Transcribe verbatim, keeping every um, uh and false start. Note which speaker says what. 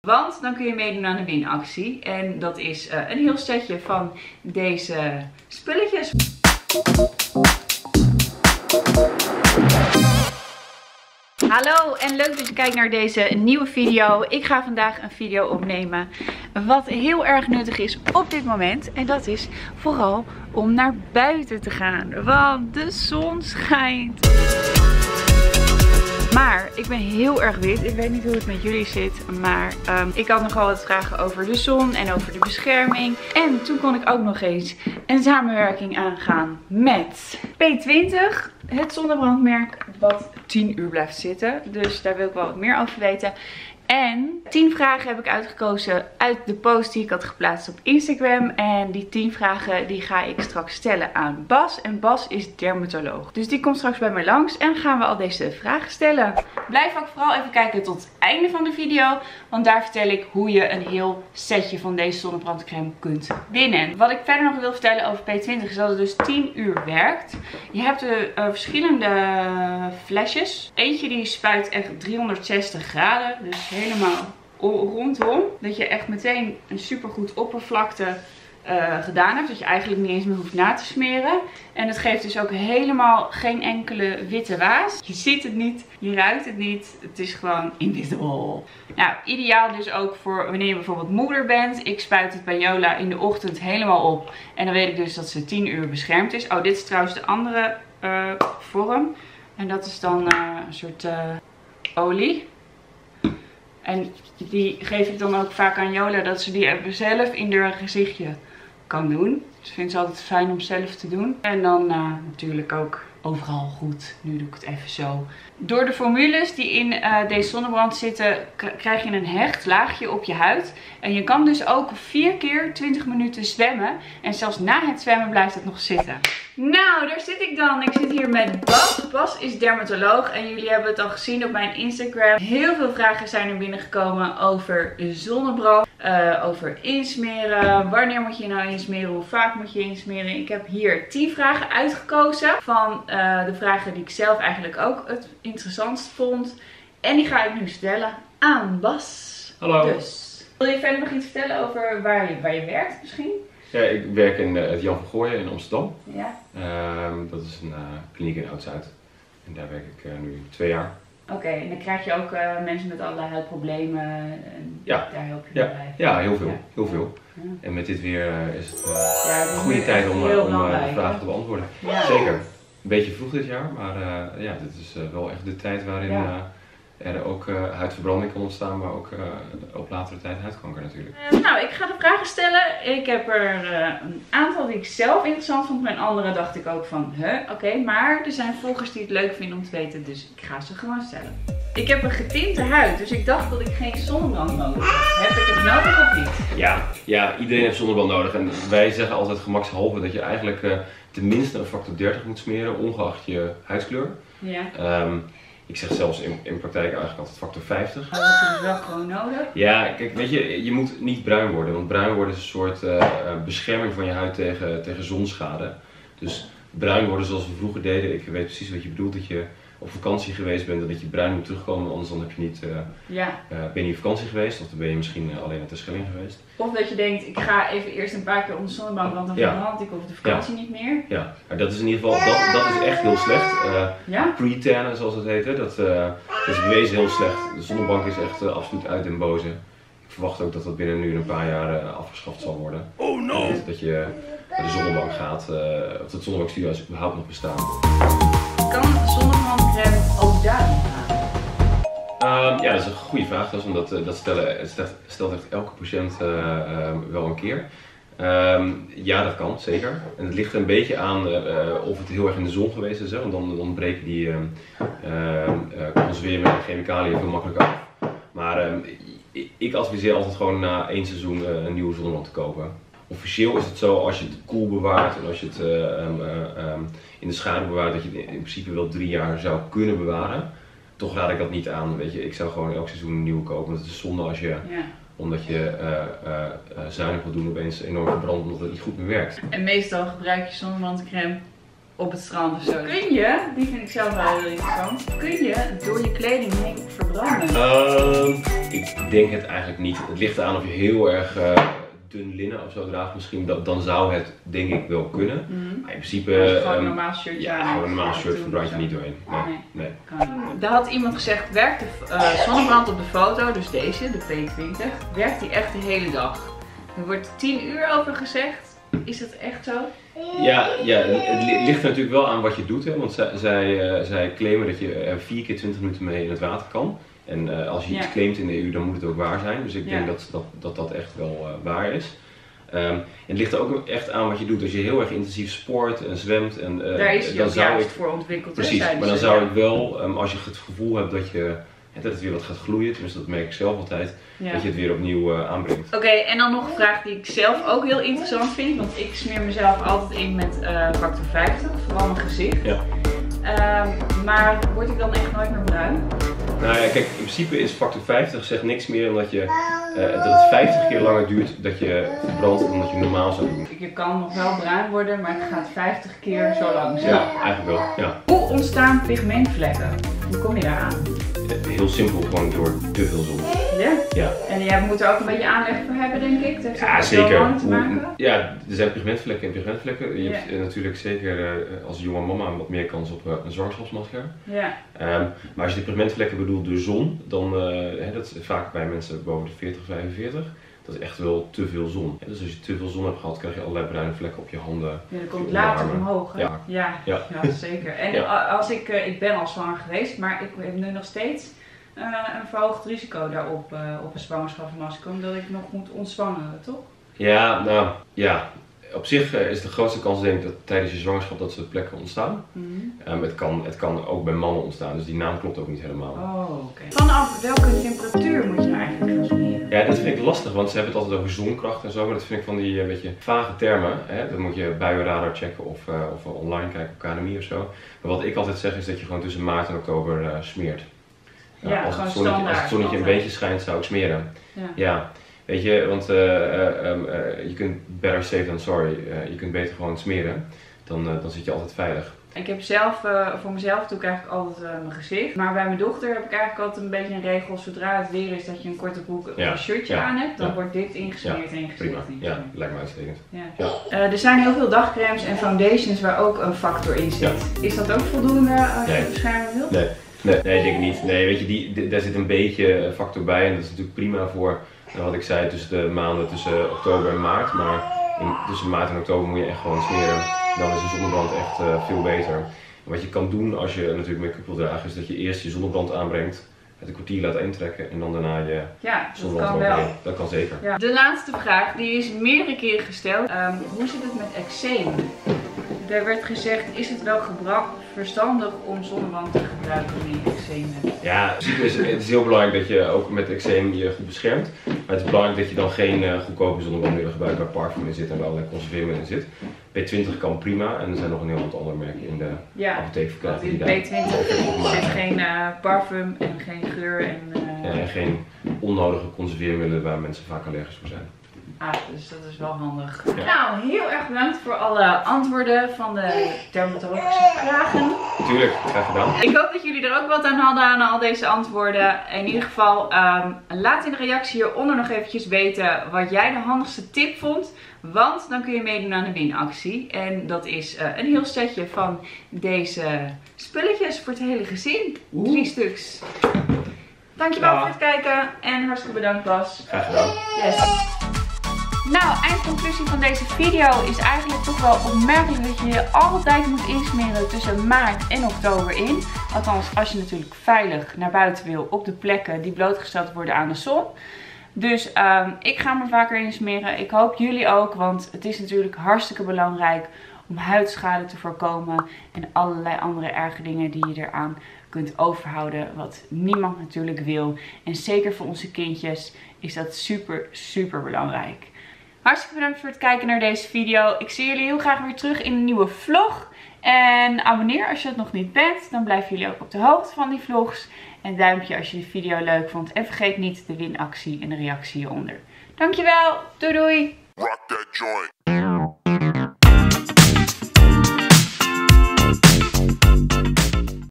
Speaker 1: Want dan kun je meedoen aan de winactie. En dat is uh, een heel setje van deze spulletjes. Hallo en leuk dat je kijkt naar deze nieuwe video. Ik ga vandaag een video opnemen wat heel erg nuttig is op dit moment. En dat is vooral om naar buiten te gaan. Want de zon schijnt. Maar ik ben heel erg wit. Ik weet niet hoe het met jullie zit. Maar um, ik had nogal wat vragen over de zon en over de bescherming. En toen kon ik ook nog eens een samenwerking aangaan met P twintig. Het zonnebrandmerk wat tien uur blijft zitten. Dus daar wil ik wel wat meer over weten. En tien vragen heb ik uitgekozen uit de post die ik had geplaatst op Instagram. En die tien vragen die ga ik straks stellen aan Bas. En Bas is dermatoloog. Dus die komt straks bij mij langs en gaan we al deze vragen stellen. Blijf ook vooral even kijken tot het einde van de video. Want daar vertel ik hoe je een heel setje van deze zonnebrandcreme kunt winnen. Wat ik verder nog wil vertellen over P twintig is dat het dus tien uur werkt. Je hebt de uh, verschillende flesjes. Eentje die spuit echt driehonderdzestig graden. Dus helemaal rondom. Dat je echt meteen een supergoed oppervlakte uh, gedaan hebt. Dat je eigenlijk niet eens meer hoeft na te smeren. En het geeft dus ook helemaal geen enkele witte waas. Je ziet het niet, je ruikt het niet. Het is gewoon invisible. Nou, ideaal dus ook voor wanneer je bijvoorbeeld moeder bent. Ik spuit het bij Jola in de ochtend helemaal op. En dan weet ik dus dat ze tien uur beschermd is. Oh, dit is trouwens de andere uh, vorm. En dat is dan uh, een soort uh, olie. En die geef ik dan ook vaak aan Jola, dat ze die even zelf in haar gezichtje kan doen. Dus ik vind het altijd fijn om zelf te doen. En dan uh, natuurlijk ook overal goed. Nu doe ik het even zo. Door de formules die in uh, deze zonnebrand zitten, krijg je een hecht laagje op je huid. En je kan dus ook vier keer twintig minuten zwemmen. En zelfs na het zwemmen blijft het nog zitten. Nou, daar zit ik dan. Ik zit hier met Bas. Bas is dermatoloog en jullie hebben het al gezien op mijn Instagram. Heel veel vragen zijn er binnengekomen over zonnebrand, uh, over insmeren. Wanneer moet je nou insmeren? Hoe vaak moet je insmeren? Ik heb hier tien vragen uitgekozen van uh, de vragen die ik zelf eigenlijk ook het interessantst vond. En die ga ik nu stellen aan Bas.
Speaker 2: Hallo.
Speaker 1: Dus, wil je verder nog iets vertellen over waar je, waar je werkt misschien?
Speaker 2: Ja, ik werk in uh, het Jan van Gooien in Amsterdam.
Speaker 1: Ja.
Speaker 2: Uh, dat is een uh, kliniek in Oud-Zuid. En daar werk ik uh, nu twee jaar.
Speaker 1: Oké, okay, en dan krijg je ook uh, mensen met allerlei huidproblemen en
Speaker 2: ja.
Speaker 1: daar help je
Speaker 2: ja.
Speaker 1: bij?
Speaker 2: Ja, heel veel.
Speaker 1: Ja.
Speaker 2: Heel veel. Ja. En met dit weer uh, is het uh,
Speaker 1: ja,
Speaker 2: een goede tijd om, uh, om uh, de vragen
Speaker 1: hè?
Speaker 2: te beantwoorden.
Speaker 1: Ja.
Speaker 2: Zeker. Een beetje vroeg dit jaar, maar uh, ja, dit is uh, wel echt de tijd waarin ja. uh, er ook uh, huidverbranding kan ontstaan, maar ook uh, op latere tijd huidkanker natuurlijk.
Speaker 1: Uh, nou, ik ga de vragen stellen. Ik heb er uh, een aantal die ik zelf interessant vond. Mijn andere dacht ik ook van, huh, oké. Okay, maar er zijn volgers die het leuk vinden om te weten, dus ik ga ze gewoon stellen. Ik heb een getinte huid, dus ik dacht dat ik geen zonnebrand nodig heb. Heb ik het nodig of niet?
Speaker 2: Ja, ja, iedereen heeft zonnebrand nodig. En wij zeggen altijd gemakshalve dat je eigenlijk uh, tenminste een factor dertig moet smeren, ongeacht je huidskleur.
Speaker 1: Ja.
Speaker 2: Um, Ik zeg zelfs in, in praktijk eigenlijk altijd factor vijftig.
Speaker 1: Maar dat is wel gewoon nodig?
Speaker 2: Ja, kijk, weet je, je moet niet bruin worden. Want bruin worden is een soort uh, bescherming van je huid tegen, tegen zonschade. Dus bruin worden zoals we vroeger deden. Ik weet precies wat je bedoelt, dat je op vakantie geweest bent en dat je bruin moet terugkomen. Anders dan heb je niet, uh,
Speaker 1: ja.
Speaker 2: uh, ben je niet op vakantie geweest of dan ben je misschien uh, alleen naar Terschelling geweest.
Speaker 1: Of dat je denkt, ik ga even eerst een paar keer onder de zonnebank, want dan
Speaker 2: ja.
Speaker 1: verbrand ik op de vakantie ja. niet meer.
Speaker 2: Ja, maar dat is in ieder geval, dat, dat is echt heel slecht. Uh,
Speaker 1: ja?
Speaker 2: Pre-tannen zoals het heet, dat, uh, dat is bewezen heel slecht. De zonnebank is echt uh, absoluut uit den boze. Ik verwacht ook dat dat binnen nu een paar jaar uh, afgeschaft zal worden. Oh no! Dat, dat je naar de zonnebank gaat, uh, of dat zonnebankstudio überhaupt nog bestaan.
Speaker 1: Kan zonnebrandcrème ook daarin gaan?
Speaker 2: Um, ja, dat is een goede vraag, dus, omdat uh, dat stellen, het stelt, stelt echt elke patiënt uh, uh, wel een keer. Um, ja, dat kan, zeker. En het ligt er een beetje aan uh, of het heel erg in de zon geweest is, hè? Want dan, dan breken die uh, uh, uh, conserveren en chemicaliën veel makkelijker af. Maar uh, ik adviseer altijd gewoon na één seizoen uh, een nieuwe zonnebrand te kopen. Officieel is het zo, als je het koel bewaart en als je het uh, um, uh, um, in de schaduw bewaart, dat je het in principe wel drie jaar zou kunnen bewaren. Toch raad ik dat niet aan, weet je. Ik zou gewoon elk seizoen een nieuwe kopen, want het is zonde als je, ja. omdat je uh, uh, uh, zuinig wil doen, opeens enorm verbrandt omdat het niet goed meer werkt.
Speaker 1: En meestal gebruik je zonnebrandcrème op het strand of zo. Kun je, die vind ik zelf wel heel interessant, kun je door je kleding heen verbranden?
Speaker 2: Uh, ik denk het eigenlijk niet. Het ligt eraan of je heel erg uh, dun linnen of zo draagt misschien. Dat, dan zou het denk ik wel kunnen. Mm-hmm. Maar in principe...
Speaker 1: Als je gewoon een normaal shirt
Speaker 2: Ja, gewoon een normaal shirt verbrand je niet doorheen. Nee, nee. nee.
Speaker 1: Daar had iemand gezegd, werkt de uh, zonnebrand op de foto, dus deze, de P twintig, werkt die echt de hele dag? Er wordt tien uur over gezegd. Is dat echt zo?
Speaker 2: Ja, ja, het ligt er natuurlijk wel aan wat je doet. Hè? Want zij, zij, uh, zij claimen dat je er vier keer twintig minuten mee in het water kan. En uh, als je iets ja. claimt in de E U, dan moet het ook waar zijn. Dus ik ja. denk dat dat, dat dat echt wel uh, waar is. Um, en het ligt er ook echt aan wat je doet. Als je heel erg intensief sport en zwemt. En, uh,
Speaker 1: Daar is je
Speaker 2: dan
Speaker 1: ook
Speaker 2: zou
Speaker 1: juist
Speaker 2: ik,
Speaker 1: voor ontwikkeld.
Speaker 2: Precies, maar dan zou ik wel, um, als je het gevoel hebt dat je... dat het weer wat gaat gloeien, tenminste dat merk ik zelf altijd, ja. dat je het weer opnieuw uh, aanbrengt.
Speaker 1: Oké, okay, en dan nog een vraag die ik zelf ook heel interessant vind, want ik smeer mezelf altijd in met uh, factor vijftig, vooral mijn gezicht. Ja. Um, maar word ik dan echt nooit meer bruin?
Speaker 2: Nou ja, kijk, in principe is factor vijftig zegt niks meer dan dat, je, uh, dat het vijftig keer langer duurt dat je verbrandt dan dat je normaal zou doen.
Speaker 1: Je kan nog wel bruin worden, maar het gaat vijftig keer zo lang zijn.
Speaker 2: Ja, eigenlijk wel. Ja.
Speaker 1: Hoe ontstaan pigmentvlekken? Hoe kom je daar aan?
Speaker 2: Heel simpel, gewoon door te veel zon.
Speaker 1: Ja?
Speaker 2: Ja.
Speaker 1: En jij moet er ook een beetje aanleg voor hebben, denk ik? Dat
Speaker 2: ja, zeker. Te maken? Ja, er zijn pigmentvlekken en pigmentvlekken. Je ja. hebt uh, natuurlijk zeker uh, als jonge mama wat meer kans op uh, een zwangerschapsmasker. Ja. Um, maar als je de pigmentvlekken bedoelt door zon, dan uh, hè, dat is vaak bij mensen boven de veertig, vijfenveertig. Dat is echt wel te veel zon. Ja, dus als je te veel zon hebt gehad, krijg je allerlei bruine vlekken op je handen.
Speaker 1: Ja, dat komt later omhoog. Hè? Ja. Ja, ja. ja, zeker. En ja. als ik, uh, ik ben al zwanger geweest, maar ik heb nu nog steeds uh, een verhoogd risico daarop uh, op een zwangerschapsmasker, omdat ik nog moet ontzwangeren, toch?
Speaker 2: Ja, nou ja. Op zich uh, is de grootste kans denk ik dat tijdens je zwangerschap dat soort plekken ontstaan. Mm-hmm. um, het, kan, het kan ook bij mannen ontstaan, dus die naam klopt ook niet helemaal.
Speaker 1: Oh, oké. Okay. Vanaf welke temperatuur moet je nou eigenlijk gaan smeren?
Speaker 2: Ja, dat vind ik lastig, want ze hebben het altijd over zonkracht en zo, maar dat vind ik van die een beetje vage termen. Hè? Dan moet je buienradar checken of, uh, of online kijken op K N M I of zo. Maar wat ik altijd zeg is dat je gewoon tussen maart en oktober uh, smeert.
Speaker 1: Uh, ja,
Speaker 2: als,
Speaker 1: gewoon
Speaker 2: het zonnetje,
Speaker 1: standaard,
Speaker 2: als het zonnetje een beetje schijnt, zou ik smeren. Ja. ja. Weet je, want uh, uh, um, uh, je kunt better safe than sorry. Uh, je kunt beter gewoon smeren, dan, uh, dan zit je altijd veilig.
Speaker 1: Ik heb zelf, uh, voor mezelf doe ik eigenlijk altijd uh, mijn gezicht. Maar bij mijn dochter heb ik eigenlijk altijd een beetje een regel. Zodra het weer is dat je een korte broek of ja. een shirtje ja. aan hebt, dan ja. wordt dit ingesmeerd
Speaker 2: ja.
Speaker 1: en je gezicht
Speaker 2: Prima.
Speaker 1: ingesmeerd.
Speaker 2: Ja, lijkt me uitstekend. Ja.
Speaker 1: Ja. Uh, er zijn heel veel dagcremes en foundations waar ook een factor in zit. Ja. Is dat ook voldoende als
Speaker 2: nee.
Speaker 1: je beschermen wilt?
Speaker 2: Nee. Nee, nee, ik denk niet. Nee, weet je, die, die, daar zit een beetje factor bij en dat is natuurlijk prima voor, wat ik zei, tussen de maanden tussen oktober en maart. Maar in, tussen maart en oktober moet je echt gewoon smeren. Dan is de zonnebrand echt uh, veel beter. En wat je kan doen als je natuurlijk make-up wil dragen, is dat je eerst je zonnebrand aanbrengt, het een kwartier laat intrekken en dan daarna je
Speaker 1: ja,
Speaker 2: zonnebrand
Speaker 1: dat kan wel.
Speaker 2: Dat kan zeker.
Speaker 1: Ja. De laatste vraag, die is meerdere keren gesteld. Um, hoe zit het met eczeem? Er werd gezegd, is het wel verstandig om zonnebrand te gebruiken wanneer je eczeem hebt?
Speaker 2: Ja, het is, het is heel belangrijk dat je ook met eczeem je goed beschermt. Maar het is belangrijk dat je dan geen uh, goedkope zonnebrandmiddelen gebruikt waar parfum in zit en waar allerlei conserveermiddelen in zit. P twintig kan prima en er zijn nog een heel aantal andere merken in de
Speaker 1: ja,
Speaker 2: apotheek verkrijgen.
Speaker 1: In P twintig zit geen uh, parfum en geen geur en, uh...
Speaker 2: ja, en geen onnodige conserveermiddelen waar mensen vaak allergisch voor zijn.
Speaker 1: Ah, dus dat is wel handig. Ja. Nou, heel erg bedankt voor alle antwoorden van de dermatologische vragen.
Speaker 2: Tuurlijk, graag gedaan.
Speaker 1: Ik hoop dat jullie er ook wat aan hadden aan al deze antwoorden. In ieder geval, um, laat in de reactie hieronder nog eventjes weten wat jij de handigste tip vond. Want dan kun je meedoen aan de winactie. En dat is uh, een heel setje van deze spulletjes voor het hele gezin. Oeh. Drie stuks. Dankjewel ja. voor het kijken en hartstikke bedankt Bas.
Speaker 2: Graag gedaan.
Speaker 1: Yes. Nou, eindconclusie van deze video is eigenlijk toch wel opmerkelijk dat je je altijd moet insmeren tussen maart en oktober in. Althans, als je natuurlijk veilig naar buiten wil op de plekken die blootgesteld worden aan de zon. Dus um, ik ga me vaker insmeren. Ik hoop jullie ook, want het is natuurlijk hartstikke belangrijk om huidschade te voorkomen en allerlei andere erge dingen die je eraan kunt overhouden, wat niemand natuurlijk wil. En zeker voor onze kindjes is dat super, super belangrijk. Hartstikke bedankt voor het kijken naar deze video. Ik zie jullie heel graag weer terug in een nieuwe vlog. En abonneer als je het nog niet bent. Dan blijven jullie ook op de hoogte van die vlogs. En duimpje als je de video leuk vond. En vergeet niet de winactie en de reactie hieronder. Dankjewel. Doei doei. Rock that joint.